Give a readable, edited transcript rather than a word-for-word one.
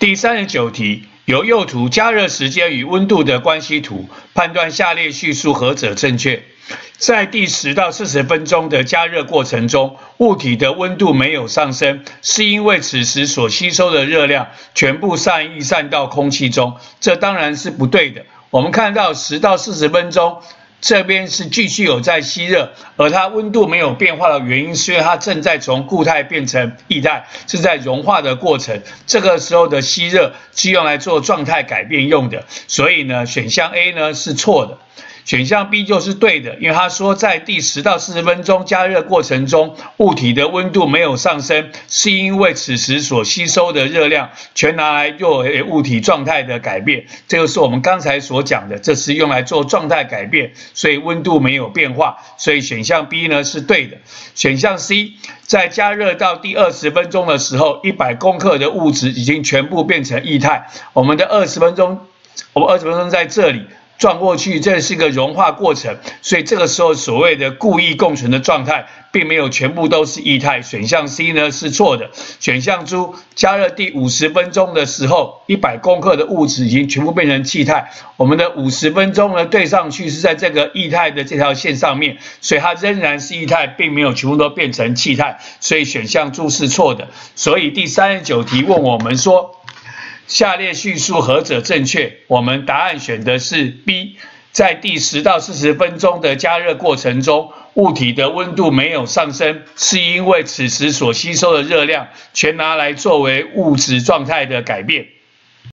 第39题，由右图加热时间与温度的关系图，判断下列叙述何者正确。在第10到40分钟的加热过程中，物体的温度没有上升，是因为此时所吸收的热量全部逸散到空气中，这当然是不对的。我们看到10到40分钟。这边是继续有在吸热，而它温度没有变化的原因，是因为它正在从固态变成液态，是在融化的过程。这个时候的吸热是用来做状态改变用的，所以呢，选项 A 呢是错的。选项 B 就是对的，因为他说在第10到40分钟加热过程中，物体的温度没有上升，是因为此时所吸收的热量全拿来作为物体状态的改变。这个是我们刚才所讲的，这是用来做状态改变，所以温度没有变化，所以选项 B 呢是对的。选项 C， 在加热到第20分钟的时候，100公克的物质已经全部变成液态。我们20分钟在这里。转过去，这是一个融化过程，所以这个时候所谓的故意共存的状态，并没有全部都是液态。选项 C 呢是错的。选项 D， 加热第50分钟的时候，100公克的物质已经全部变成气态。我们的50分钟呢对上去是在这个液态的这条线上面，所以它仍然是液态，并没有全部都变成气态，所以选项 D 是错的。所以第39题问我们说，下列叙述何者正确？我们答案选的是 B， 在第10到40分钟的加热过程中，物体的温度没有上升，是因为此时所吸收的热量全拿来作为物质状态的改变。